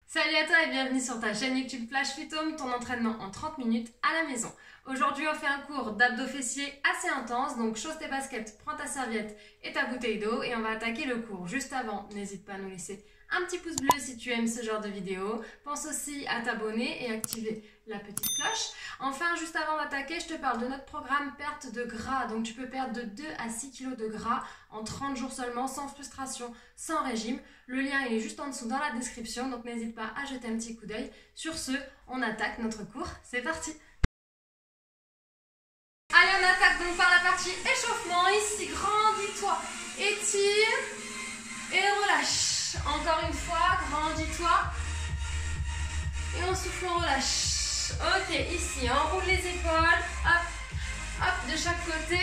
Salut à toi et bienvenue sur ta chaîne YouTube Flash Phytome, ton entraînement en 30 minutes à la maison. Aujourd'hui on fait un cours d'abdos fessiers assez intense, donc chausse tes baskets, prends ta serviette et ta bouteille d'eau et on va attaquer le cours. Juste avant, n'hésite pas à nous laisser un petit pouce bleu si tu aimes ce genre de vidéo. Pense aussi à t'abonner et activer la petite cloche. Enfin, juste avant d'attaquer, je te parle de notre programme perte de gras. Donc tu peux perdre de 2 à 6 kg de gras en 30 jours seulement, sans frustration, sans régime. Le lien il est juste en dessous dans la description, donc n'hésite pas à jeter un petit coup d'œil. Sur ce, on attaque notre cours. C'est parti! Allez, on attaque donc par la partie échauffement. Ici, grandis-toi, étire et relâche. Encore une fois, grandis-toi et on souffle, on relâche. Ok, ici, on roule les épaules. Hop, hop, de chaque côté.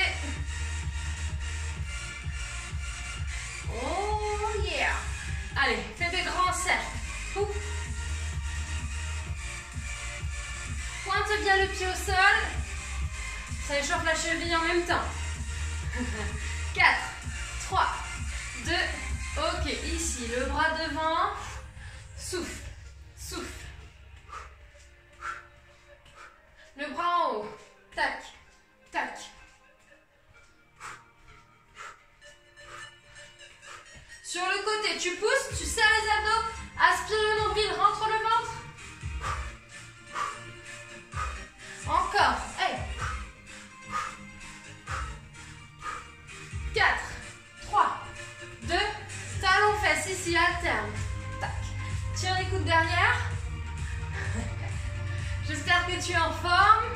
Oh yeah! Allez, fais des grands cercles. Ouh. Pointe bien le pied au sol. Ça échauffe la cheville en même temps. 4, 3, 2, ok, ici, le bras devant. Souffle, souffle. Le bras en haut. Tac, tac. Sur le côté, tu pousses, tu serres les abdos. Aspire le nombril, rentre le ventre. Encore, hey. 4, 3, 2, talons fesses ici, alterne. Tac. Tire les coudes derrière. J'espère que tu es en forme.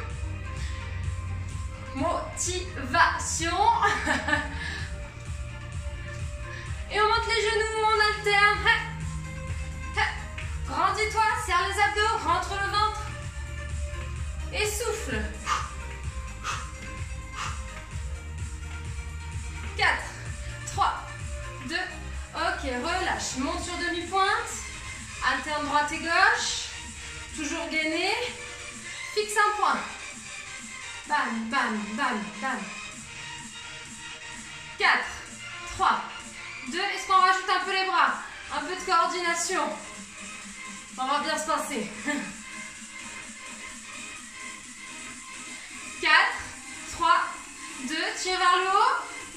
Motivation. Et on monte les genoux, on alterne. Grandis-toi, serre les abdos, rentre le ventre. Et souffle. 4, 3, 2, ok, relâche. Monte sur demi-pointe. Alterne droite et gauche. Toujours gainé. Fixe un point. Bam, bam, bam, bam. 4, 3, 2. Est-ce qu'on rajoute un peu les bras? Un peu de coordination. On va bien se passer. 4, 3, 2. Tire vers le haut.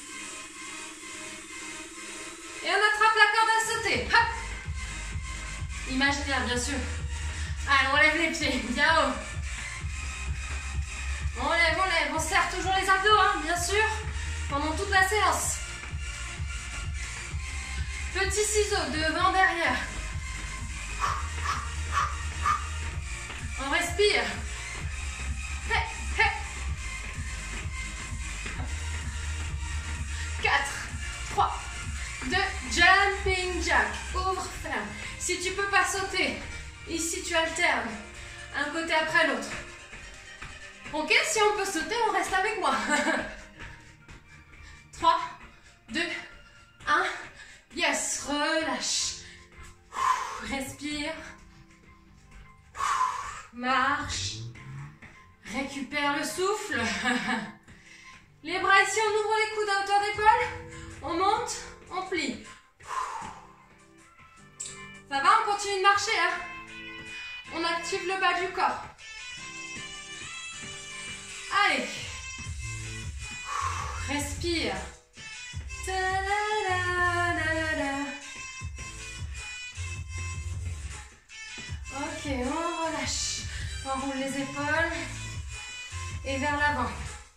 Et on attrape la corde à sauter. Hop. Imaginaire, bien sûr. Allez, on lève les pieds, bien haut. On lève, on serre toujours les abdos, hein, bien sûr, pendant toute la séance. Petit ciseau, devant, derrière. On respire. 4, 3, 2, jumping jack. Ouvre, ferme. Si tu peux pas sauter, ici tu alternes un côté après l'autre. Ok, si on peut sauter, on reste avec moi. 3, 2, 1. Yes, relâche. Respire. Marche. Récupère le souffle. Les bras ici, on ouvre les coudes à hauteur d'épaule. On monte, on plie. Ça va, on continue de marcher, hein? On active le bas du corps. Allez. Respire. Ok, on relâche. On roule les épaules. Et vers l'avant.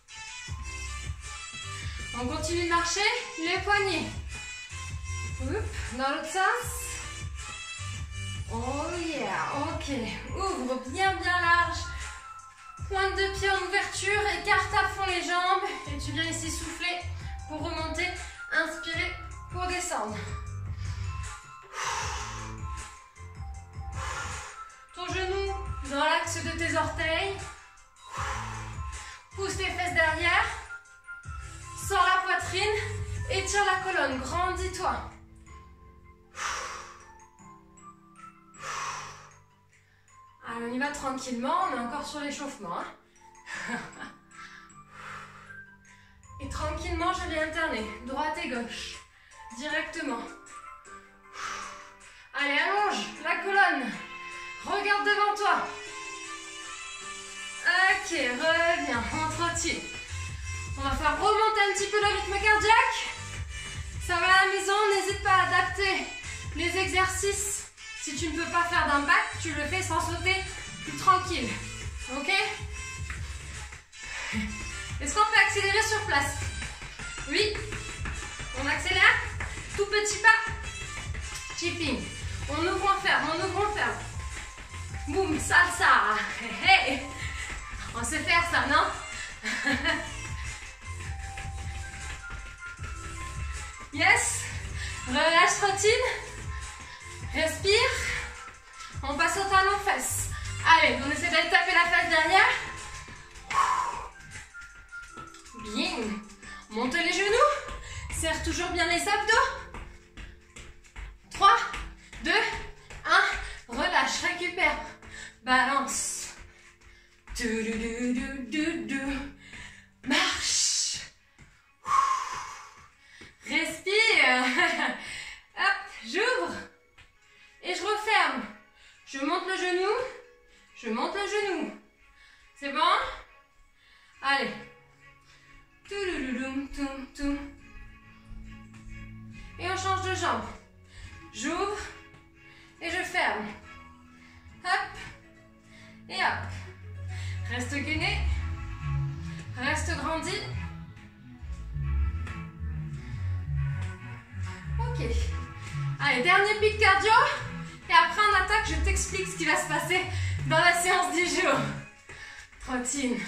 On continue de marcher. Les poignets. Dans l'autre sens. Oh yeah, ok. Ouvre bien large. Pointe de pied en ouverture, écarte à fond les jambes. Et tu viens ici souffler pour remonter. Inspirer pour descendre. Ton genou dans l'axe de tes orteils. Pousse tes fesses derrière. Sors la poitrine. Étire la colonne. Grandis-toi. On y va tranquillement, on est encore sur l'échauffement. Hein. Et tranquillement, je vais alterner droite et gauche, directement. Allez, allonge la colonne. devant toi. Ok, reviens, on trottine. On va faire remonter un petit peu le rythme cardiaque. Ça va à la maison, n'hésite pas à adapter les exercices. Si tu ne peux pas faire d'impact, tu le fais sans sauter, plus tranquille. Ok? Est-ce qu'on peut accélérer sur place? Oui. On accélère. Tout petit pas. Chipping. On ouvre, on ferme, on ouvre, on ferme. Boum, salsa. Hey, hey. On sait faire ça, non? Yes. Relâche, trottine. Respire. On passe au talon fesse. Allez, on essaie d'aller taper la fesse derrière. Bien. Monte les genoux. Serre toujours bien les abdos. 3, 2, 1. Relâche, récupère. Balance. Marche. Respire. Hop, j'ouvre. Et je referme. Je monte le genou. Je monte le genou. C'est bon? Allez. Et on change de jambe. J'ouvre et je ferme. Hop et hop. Reste gainé. Reste grandi. Ok. Allez, dernier pic cardio. Et après on attaque, je t'explique ce qui va se passer dans la séance du jour. Trottine.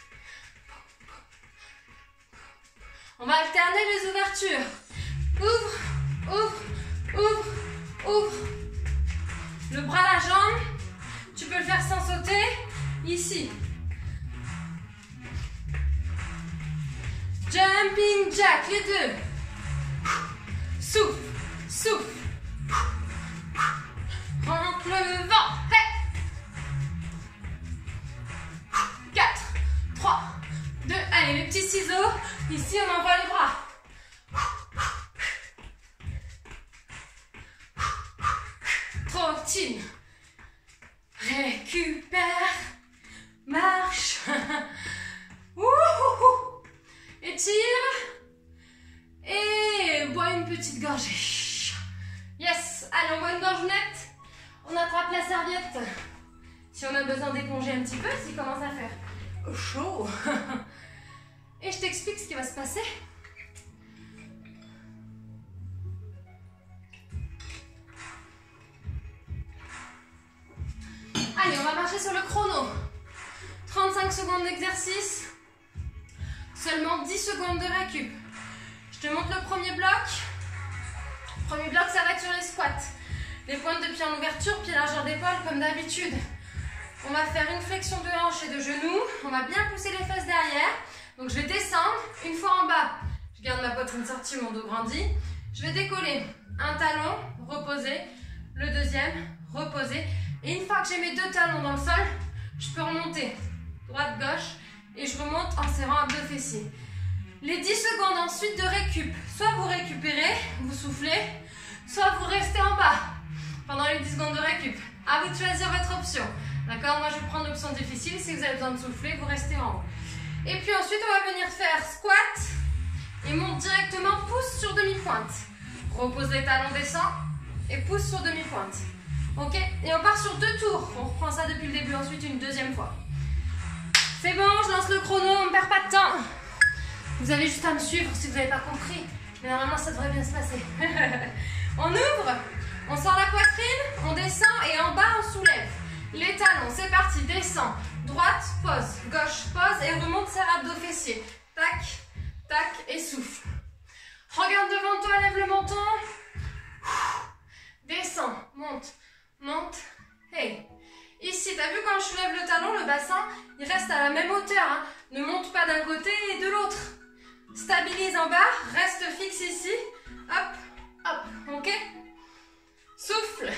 On va alterner les ouvertures. Ouvre, ouvre, ouvre, ouvre. Le bras à la jambe. Tu peux le faire sans sauter. Ici. Jumping jack, les deux. Souffle, souffle. Rentre le vent. Hey. 4, 3, 2. Allez, les petits ciseaux. Ici, on envoie les bras. Trottine. Récupère. Marche. Étire. Et bois une petite gorgée. Yes. Allez, on boit une gorge nette. On attrape la serviette. Si on a besoin d'éponger un petit peu, s'il commence à faire chaud. Et je t'explique ce qui va se passer. Allez, on va marcher sur le chrono. 35 secondes d'exercice. Seulement 10 secondes de récup. Je te montre le premier bloc. Le premier bloc, ça va être sur les squats. Les pointes de pied en ouverture, pied largeur d'épaule comme d'habitude. On va faire une flexion de hanche et de genoux. On va bien pousser les fesses derrière. Donc je vais descendre. Une fois en bas, je garde ma poitrine sortie, mon dos grandi. Je vais décoller un talon, reposer. Le deuxième, reposer. Et une fois que j'ai mes deux talons dans le sol, je peux remonter droite, gauche. Et je remonte en serrant abdos fessiers. Les 10 secondes ensuite de récup. Soit vous récupérez, vous soufflez, soit vous restez en bas pendant les 10 secondes de récup. À vous de choisir votre option. D'accord? Moi, je vais prendre l'option difficile. Si vous avez besoin de souffler, vous restez en haut. Et puis ensuite, on va venir faire squat et monte directement, pousse sur demi-pointe. Repose les talons, descend et pousse sur demi-pointe. Ok? Et on part sur 2 tours. On reprend ça depuis le début, ensuite une deuxième fois. C'est bon, je lance le chrono, on ne perd pas de temps. Vous avez juste à me suivre si vous n'avez pas compris. Mais normalement, ça devrait bien se passer. On ouvre, on sort la poitrine, on descend et en bas, on soulève. Les talons, c'est parti, descend. Droite, pose. Gauche, pose et remonte, serre abdos fessiers. Tac, tac et souffle. Regarde devant toi, lève le menton. Descend, monte, monte. Hey. Ici, tu as vu quand je soulève le talon, le bassin, il reste à la même hauteur. Hein. Ne monte pas d'un côté et de l'autre. Stabilise en bas, reste fixe ici. Hop, hop, ok? Souffle.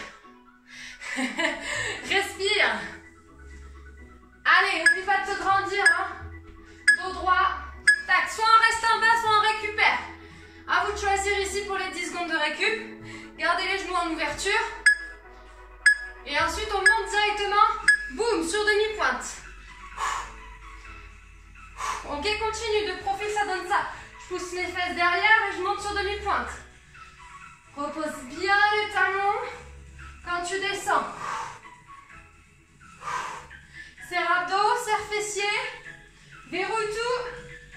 Respire. Allez, n'oublie pas de te grandir. Hein. Dos droit. Tac, soit on reste en bas, soit on récupère. À vous de choisir ici pour les 10 secondes de récup. Gardez les genoux en ouverture. Et ensuite, on monte directement sur demi-pointe. Ok, continue, de profil, ça donne ça. Je pousse mes fesses derrière et je monte sur demi-pointe. Repose bien les talons quand tu descends. Serre abdos, serre fessiers. Verrouille tout.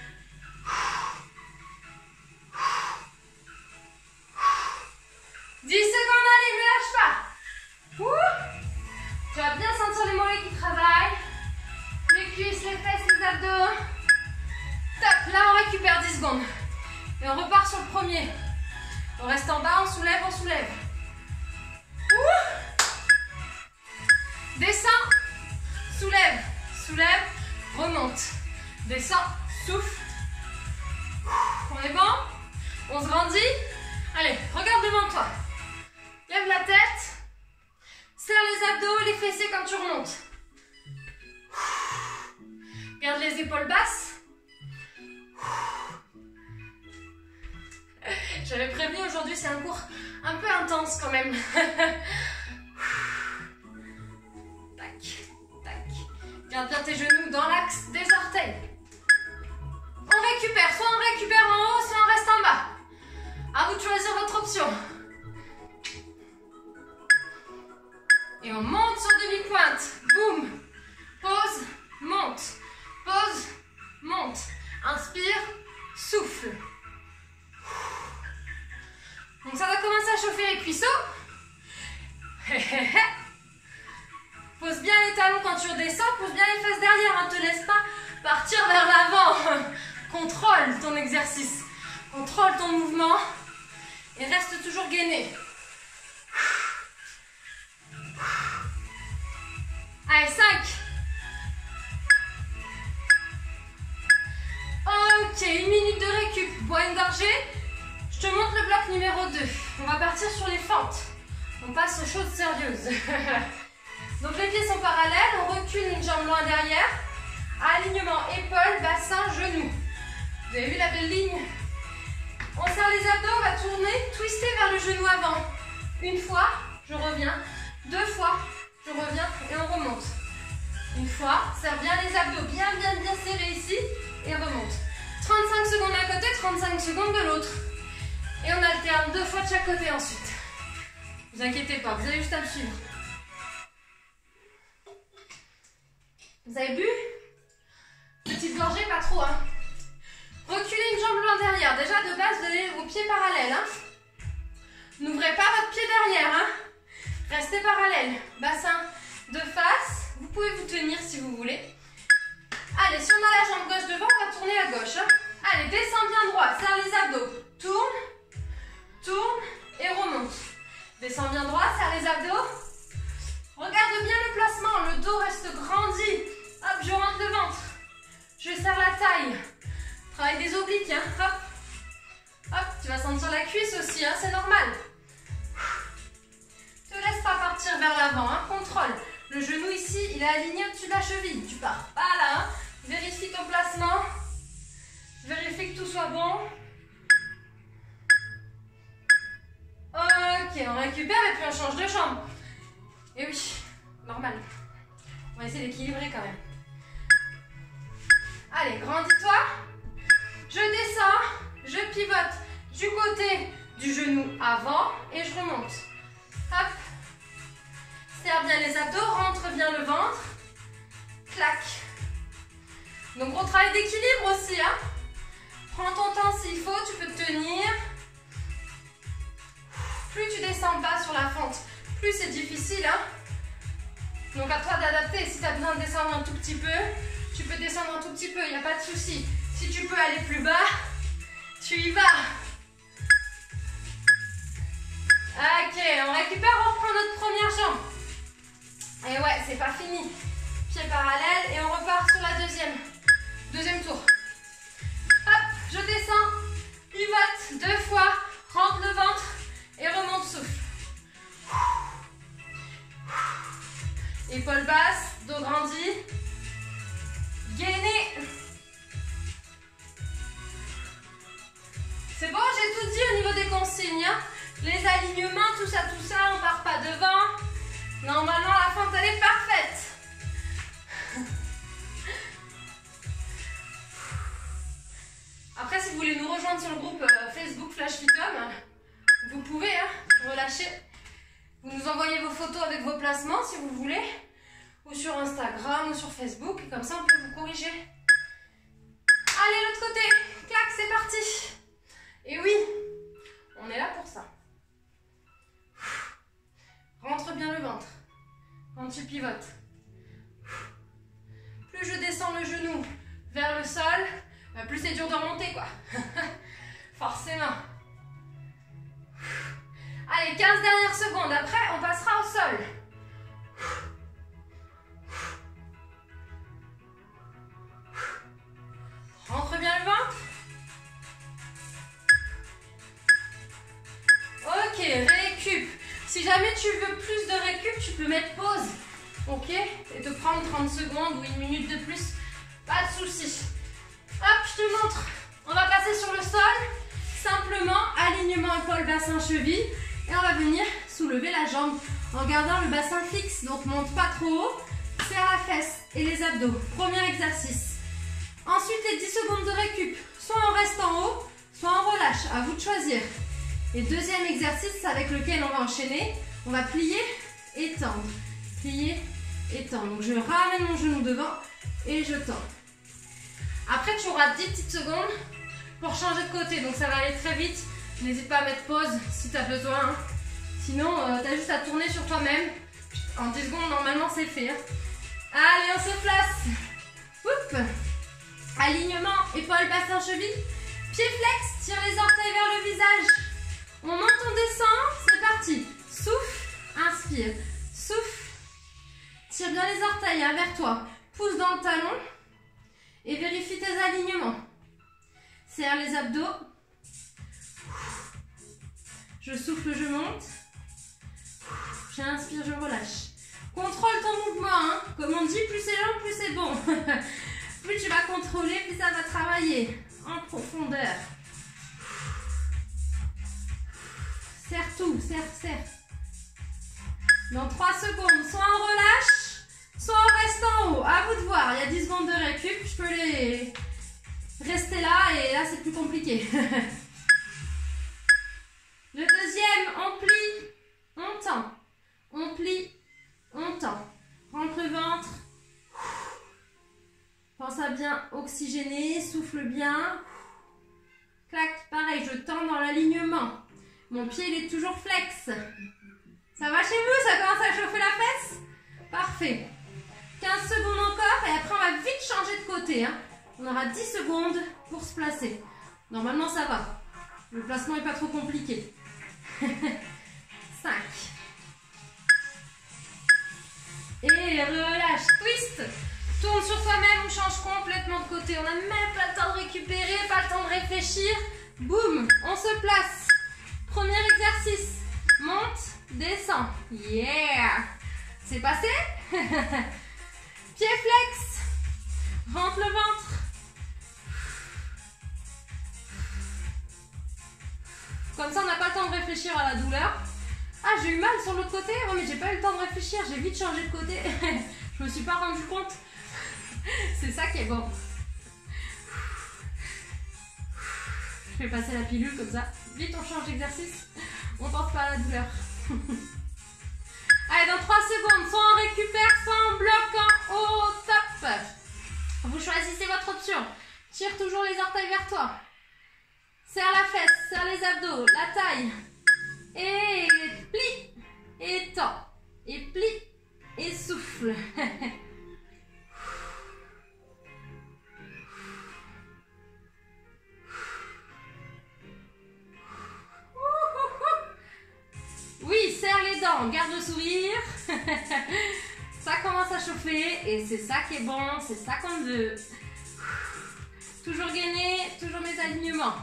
10 secondes, allez, ne lâche pas. Ouh. Tu vas bien sentir les mollets qui travaillent. Les cuisses, les fesses, les abdos. Top, là on récupère 10 secondes. Et on repart sur le premier. On reste en bas, on soulève, on soulève. Ouh. Descends, soulève, soulève, remonte. Descends, souffle. On est bon? On se grandit? Allez, regarde devant toi. Lève la tête. Serre les abdos, les fessiers quand tu remontes. Garde les épaules basses. J'avais prévenu aujourd'hui, c'est un cours un peu intense quand même. Tac, tac. Garde bien tes genoux dans l'axe des orteils. On récupère, soit on récupère en haut, soit on reste en bas. À vous de choisir votre option. Et on monte sur demi-pointe. Boum. Pause, monte. Pause, monte. Inspire, souffle. Donc ça va commencer à chauffer les cuisseaux. Pose bien les talons quand tu redescends. Pose bien les fesses derrière. Ne te laisse pas partir vers l'avant. Contrôle ton exercice. Contrôle ton mouvement. Et reste toujours gainé. Allez, 5. Ok, 1 minute de récup. Bois une gorgée. Je te montre le bloc numéro 2. On va partir sur les fentes. On passe aux choses sérieuses. Donc les pieds sont parallèles. On recule une jambe loin derrière. Alignement épaule, bassin, genou. Vous avez vu la belle ligne? On serre les abdos, on va tourner, twister vers le genou avant. Une fois, je reviens. 2 fois, je reviens et on remonte. Une fois, serre bien les abdos, bien serrés ici et remonte. 35 secondes d'un côté, 35 secondes de l'autre. Et on alterne 2 fois de chaque côté ensuite. Ne vous inquiétez pas, vous avez juste à me suivre. Vous avez bu? Petite gorgée, pas trop, hein. Reculez une jambe loin derrière. Déjà, de base, vous avez vos pieds parallèles. Hein. N'ouvrez pas votre pied derrière. Hein. Restez parallèle. Bassin de face. Vous pouvez vous tenir si vous voulez. Allez, si on a la jambe gauche devant, on va tourner à gauche. Hein. Allez, descends bien droit. Serre les abdos. Tourne. Tourne et remonte. Descends bien droit. Serre les abdos. Regarde bien le placement. Le dos reste grandi. Hop, je rentre le ventre. Je serre la taille. Travaille des obliques, hein. Hop. Hop, tu vas sentir la cuisse aussi, hein. C'est normal. Ne te laisse pas partir vers l'avant, hein. Contrôle. Le genou ici, il est aligné au-dessus de la cheville. Tu pars pas là, hein. Vérifie ton placement. Vérifie que tout soit bon. Ok, on récupère et puis on change de jambe. Et oui, normal. On va essayer d'équilibrer quand même. Allez, grandis-toi. Je descends, je pivote du côté du genou avant et je remonte. Hop. Serre bien les abdos, rentre bien le ventre. Clac. Donc gros travail d'équilibre aussi. Hein. Prends ton temps s'il faut, tu peux te tenir. Plus tu descends bas sur la fente, plus c'est difficile. Hein. Donc à toi d'adapter. Si tu as besoin de descendre un tout petit peu, tu peux descendre un tout petit peu, il n'y a pas de souci. Si tu peux aller plus bas, tu y vas. Ok, on récupère, on reprend notre première jambe. Et ouais, c'est pas fini. Pieds parallèles et on repart sur la deuxième. Deuxième tour. Hop, je descends, pivote 2 fois, rentre le ventre et remonte, souffle. Épaules basses, dos grandi. Gainez. C'est bon, j'ai tout dit au niveau des consignes. Hein. Les alignements, tout ça, on part pas devant. Normalement, la fente, elle est parfaite. classement si vous voulez, ou sur Instagram ou sur Facebook, et comme ça on peut vous corriger. Allez, l'autre côté, clac, c'est parti. Et oui, on est là pour ça. Rentre bien le ventre quand tu pivotes. Plus je descends le genou vers le sol, plus c'est dur de remonter, quoi. Forcément. Allez, 15 dernières secondes. Après, on passera au sol. Rentre bien le ventre. Ok, récup. Si jamais tu veux plus de récup, tu peux mettre pause. Ok, et te prendre 30 secondes ou 1 minute de plus. Pas de souci. Hop, je te montre. On va passer sur le sol. Simplement, alignement épaule, bassin, cheville. Et on va venir soulever la jambe en gardant le bassin fixe. Donc, monte pas trop haut. Serre la fesse et les abdos. Premier exercice. Ensuite, les 10 secondes de récup. Soit on reste en haut, soit on relâche. À vous de choisir. Et deuxième exercice avec lequel on va enchaîner. On va plier et tendre. Plier et tendre. Donc, je ramène mon genou devant et je tends. Après, tu auras 10 petites secondes pour changer de côté. Donc, ça va aller très vite. N'hésite pas à mettre pause si tu as besoin. Hein. Sinon, tu as juste à tourner sur toi-même. En 10 secondes, normalement, c'est fait. Hein. Allez, on se place. Oups. Alignement, épaule, bassin, cheville. Pied flex, tire les orteils vers le visage. On monte, on descend. C'est parti. Souffle, inspire. Souffle. Tire bien les orteils hein, vers toi. Pousse dans le talon. Et vérifie tes alignements. Serre les abdos. Je souffle, je monte. J'inspire, je relâche. Contrôle ton mouvement. Hein. Comme on dit, plus c'est long, plus c'est bon. Plus tu vas contrôler, plus ça va travailler. En profondeur. Serre tout, serre. Dans 3 secondes, soit on relâche, soit on reste en haut. À vous de voir. Il y a 10 secondes de récup. Je peux les rester là et là c'est plus compliqué. Le deuxième, on plie, on tend. On plie, on tend. Rentre le ventre. Pense à bien oxygéner, souffle bien. Clac, pareil, je tends dans l'alignement. Mon pied, il est toujours flex. Ça va chez vous? Ça commence à chauffer la fesse? Parfait. 15 secondes encore et après, on va vite changer de côté. Hein. On aura 10 secondes pour se placer. Normalement, ça va. Le placement n'est pas trop compliqué. 5. Et relâche. Twist. Tourne sur toi-même, on change complètement de côté. On n'a même pas le temps de récupérer, pas le temps de réfléchir. Boum, on se place. Premier exercice. Monte, descend. Yeah. C'est passé? Pied flex. Rentre le ventre. Comme ça, on n'a pas le temps de réfléchir à la douleur. Ah, j'ai eu mal sur l'autre côté. Oh, mais j'ai pas eu le temps de réfléchir. J'ai vite changé de côté. Je me suis pas rendu compte. C'est ça qui est bon. Je vais passer la pilule comme ça. Vite, on change d'exercice. On pense pas à la douleur. Allez, dans 3 secondes, soit on récupère, soit on bloque en haut. Top. Vous choisissez votre option. Tire toujours les orteils vers toi. Serre la fesse, serre les abdos, la taille. Et plie. Et tend. Et plie. Et souffle. Oui, serre les dents, garde le sourire. Ça commence à chauffer et c'est ça qui est bon, c'est ça qu'on veut. Toujours gainer, toujours mes alignements.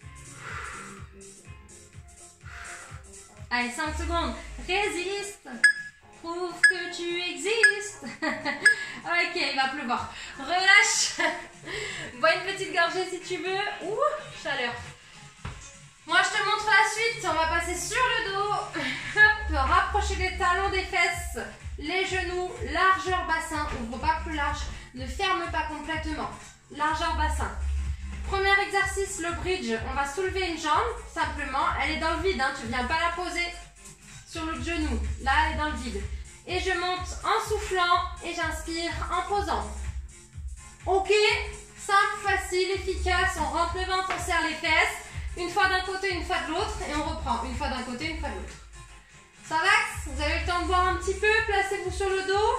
Allez, 5 secondes. Résiste. Prouve que tu existes. Ok, il va pleuvoir. Relâche. Bois une petite gorgée si tu veux. Ouh, chaleur. Moi, je te montre la suite. On va passer sur le dos. Hop, rapprocher les talons des fesses. Les genoux, largeur bassin. Ouvre pas plus large. Ne ferme pas complètement. Largeur bassin. Premier exercice, le bridge. On va soulever une jambe, simplement. Elle est dans le vide, hein. Tu ne viens pas la poser sur l'autre genou. Là, elle est dans le vide. Et je monte en soufflant et j'inspire en posant. Ok, simple, facile, efficace. On rentre le ventre, on serre les fesses. Une fois d'un côté, une fois de l'autre. Et on reprend. Une fois d'un côté, une fois de l'autre. Ça va? Vous avez le temps de boire un petit peu. Placez-vous sur le dos.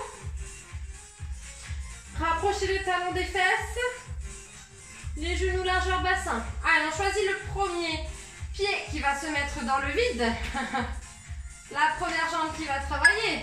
Rapprochez le talon des fesses. Les genoux largeur bassin. Allez, on choisit le premier pied qui va se mettre dans le vide. La première jambe qui va travailler.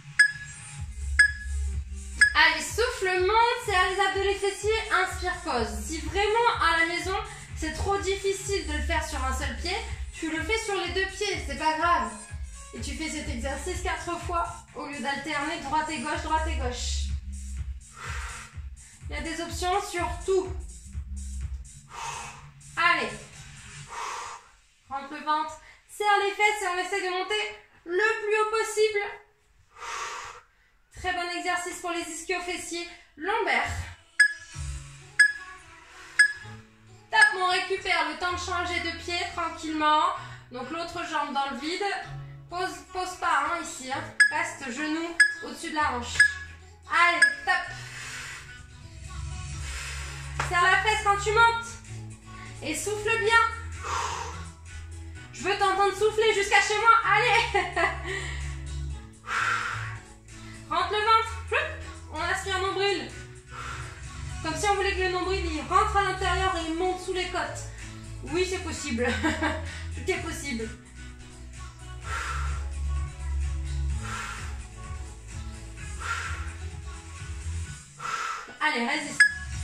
Allez, souffle, monte, serre les abdos, les fessiers, inspire, pose. Si vraiment à la maison, c'est trop difficile de le faire sur un seul pied, tu le fais sur les deux pieds, c'est pas grave. Et tu fais cet exercice 4 fois au lieu d'alterner droite et gauche, droite et gauche. Il y a des options sur tout. Allez. Rentre le ventre, serre les fesses et on essaie de monter le plus haut possible. Très bon exercice pour les ischio-fessiers lombaires. Tape, on récupère le temps de changer de pied tranquillement. Donc l'autre jambe dans le vide. Pose pas hein, ici. Hein. Reste genou au-dessus de la hanche. Allez, tape. Serre la fesse quand tu montes. Et souffle bien. Je veux t'entendre souffler jusqu'à chez moi. Allez. Rentre le ventre. On aspire nombril. Comme si on voulait que le nombril il rentre à l'intérieur et il monte sous les côtes. Oui, c'est possible. Tout est possible. Allez, résiste.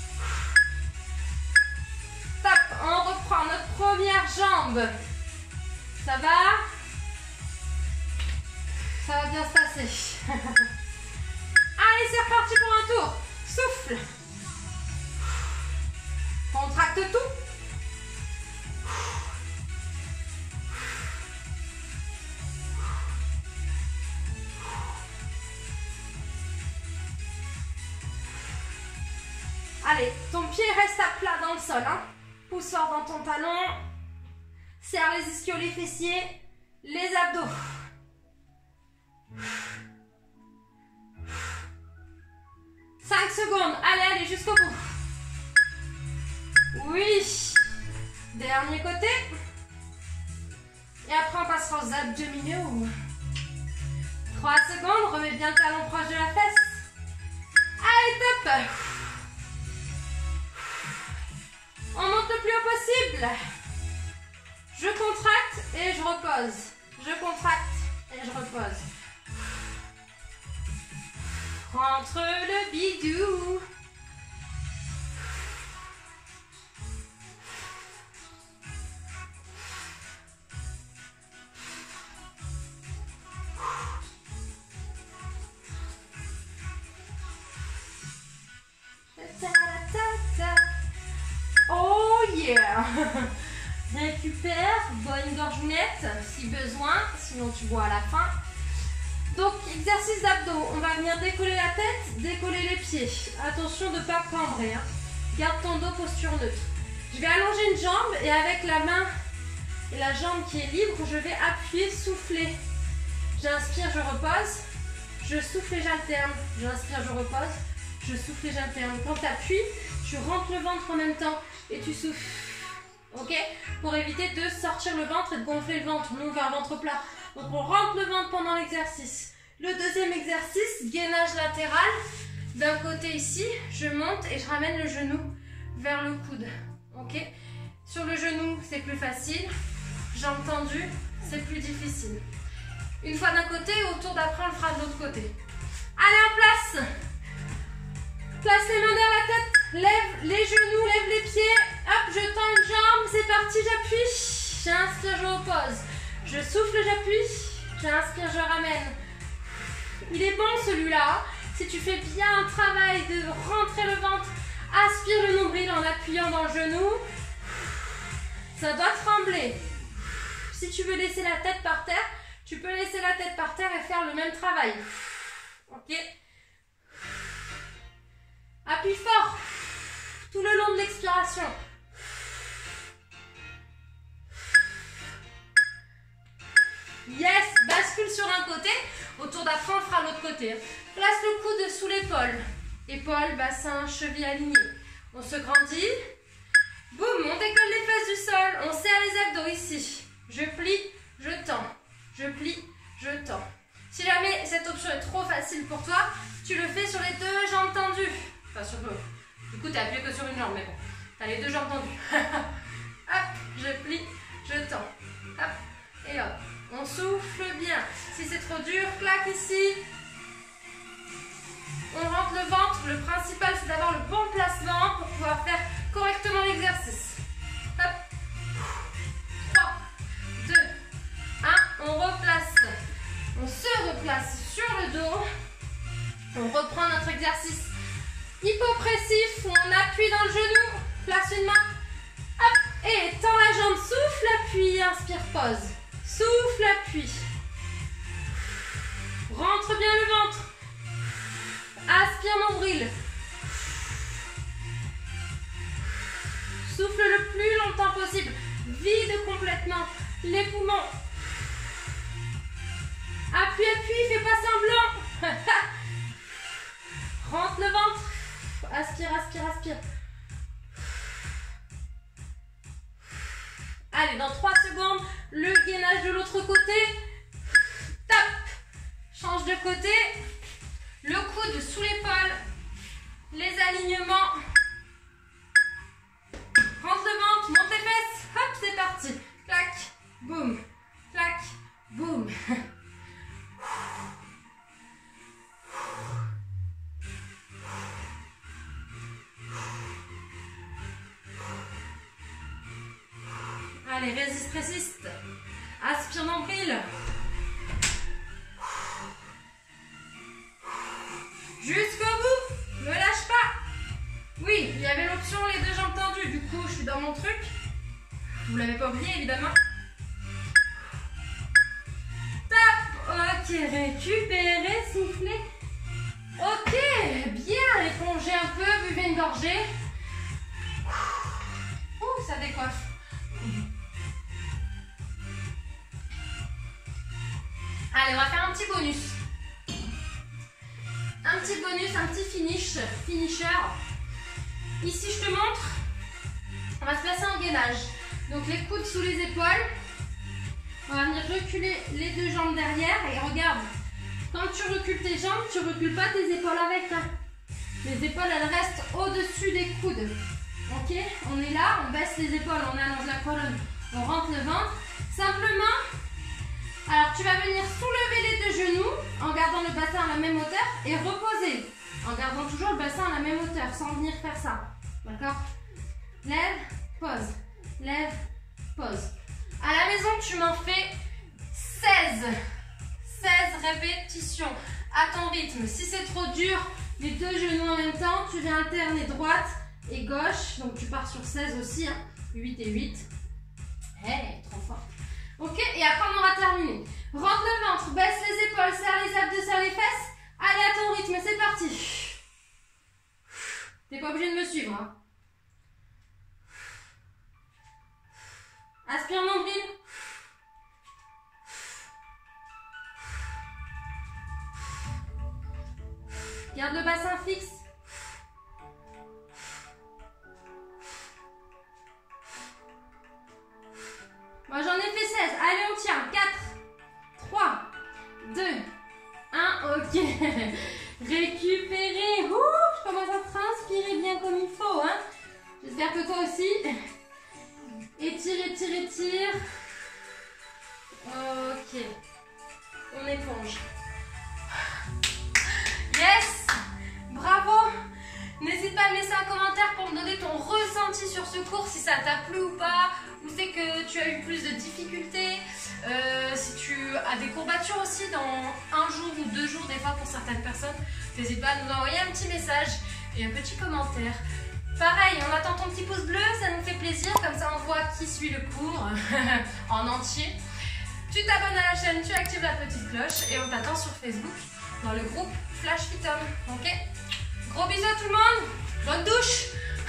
Top, on reprend notre première jambe. Ça va? Ça va bien se passer. Allez, c'est reparti pour un tour. Souffle. Contracte tout. Allez, ton pied reste à plat dans le sol. Hein. Pousse fort dans ton talon. Serre les ischios, les fessiers, les abdos. 5 secondes. Allez, allez, jusqu'au bout. Oui. Dernier côté. Et après, on passera aux abdominaux. 3 secondes. Remets bien le talon proche de la fesse. Allez, top. On monte le plus haut possible. Je contracte et je repose. Je contracte et je repose. Rentre le bidou. Oh yeah. Récupère, bois une gorgeounette si besoin, sinon tu bois à la fin. Donc, exercice d'abdos. On va venir décoller la tête, décoller les pieds. Attention de ne pas cambrer. Hein. Garde ton dos, posture neutre. Je vais allonger une jambe et avec la main et la jambe qui est libre, je vais appuyer, souffler. J'inspire, je repose. Je souffle et j'alterne. J'inspire, je repose. Je souffle et j'alterne. Quand tu appuies, tu rentres le ventre en même temps et tu souffles. Ok? Pour éviter de sortir le ventre et de gonfler le ventre. Nous, on veut un ventre plat. Donc, on rentre le ventre pendant l'exercice. Le deuxième exercice, gainage latéral. D'un côté ici, je monte et je ramène le genou vers le coude. Ok? Sur le genou, c'est plus facile. Jambes tendues, c'est plus difficile. Une fois d'un côté, au tour d'après, on le fera de l'autre côté. Allez, en place! Place les mains derrière la tête, lève les genoux, lève les pieds. Hop, je tends une jambe, c'est parti, j'appuie. J'inspire, je repose. Je souffle, j'appuie. J'inspire, je ramène. Il est bon celui-là. Si tu fais bien un travail de rentrer le ventre, aspire le nombril en appuyant dans le genou. Ça doit trembler. Si tu veux laisser la tête par terre, tu peux laisser la tête par terre et faire le même travail. Ok? Appuie fort. Tout le long de l'expiration. Yes, bascule sur un côté. Au tour d'après, on fera l'autre côté. Place le coude sous l'épaule. Épaule, bassin, cheville alignée. On se grandit. Boum, on décolle les fesses du sol. On serre les abdos ici. Je plie, je tends. Je plie, je tends. Si jamais cette option est trop facile pour toi, tu le fais sur les deux jambes tendues. Enfin, sur le... Du coup, tu n'as appuyé que sur une jambe, mais bon. Tu as les deux jambes tendues. Hop, je plie, je tends. Hop, et hop. On souffle bien. Si c'est trop dur, claque ici. On rentre le ventre. Le principal, c'est d'avoir le bon placement pour pouvoir faire correctement l'exercice. Hop. 3, 2, 1. On replace. On se replace sur le dos. On reprend notre exercice hypopressif où on appuie dans le genou. Place une main. Hop. Et tend la jambe. Souffle, appuie. Inspire, pose. Souffle, appuie. Rentre bien le ventre. Aspire, nombril. Souffle le plus longtemps possible. Vide complètement les poumons. Appuie, appuie, fais pas semblant. Rentre le ventre. Aspire, aspire, aspire. Allez, dans 3 secondes, le gainage de l'autre côté. Top. Change de côté. Le coude sous l'épaule. Les alignements. Rentre le ventre, monte les fesses. Hop, c'est parti. Clac, boum. Clac, boum. Allez, résiste, résiste. Aspire, nombril. Jusqu'au bout. Ne lâche pas. Oui, il y avait l'option les deux jambes tendues. Du coup, je suis dans mon truc. Vous ne l'avez pas oublié, évidemment. Top. Ok, récupérez, soufflez. Ok, bien. Épongez un peu, buvez une gorgée. Ouh, ça décoiffe. Allez, on va faire un petit bonus. Un petit bonus, un petit finisher. Ici, je te montre. On va se placer en gainage. Donc, les coudes sous les épaules. On va venir reculer les deux jambes derrière. Et regarde, quand tu recules tes jambes, tu ne recules pas tes épaules avec. Hein. Les épaules, elles restent au-dessus des coudes. Ok, on est là, on baisse les épaules, on allonge la colonne, on rentre le ventre. Simplement, alors tu vas venir soulever les deux genoux en gardant le bassin à la même hauteur et reposer en gardant toujours le bassin à la même hauteur sans venir faire ça. D'accord? Lève, pose, lève, pose. À la maison, tu m'en fais 16 répétitions à ton rythme. Si c'est trop dur, les deux genoux en même temps, tu viens alterner droite et gauche. Donc tu pars sur 16 aussi, hein. 8 et 8. Hey, trop fort. Ok, et après on aura terminé. Rentre le ventre, baisse les épaules, serre les abdos, serre les fesses. Allez à ton rythme, c'est parti. T'es pas obligé de me suivre. Hein. Aspire nombril. Garde le bassin fixe. Moi j'en ai fait 16. Allez, on tient. 4, 3, 2, 1. Ok. Récupérez. Je commence à transpirer bien comme il faut. Hein. J'espère que toi aussi. Étire, étire, étire. Ok. On éponge. Yes. Bravo. N'hésite pas à me laisser un commentaire pour me donner ton ressenti sur ce cours, si ça t'a plu ou pas, ou c'est que tu as eu plus de difficultés, si tu as des courbatures aussi dans 1 jour ou 2 jours des fois pour certaines personnes. N'hésite pas à nous envoyer un petit message et un petit commentaire. Pareil, on attend ton petit pouce bleu, ça nous fait plaisir, comme ça on voit qui suit le cours en entier. Tu t'abonnes à la chaîne, tu actives la petite cloche et on t'attend sur Facebook dans le groupe Flash Fit Home, ok? Gros bisous à tout le monde, bonne douche,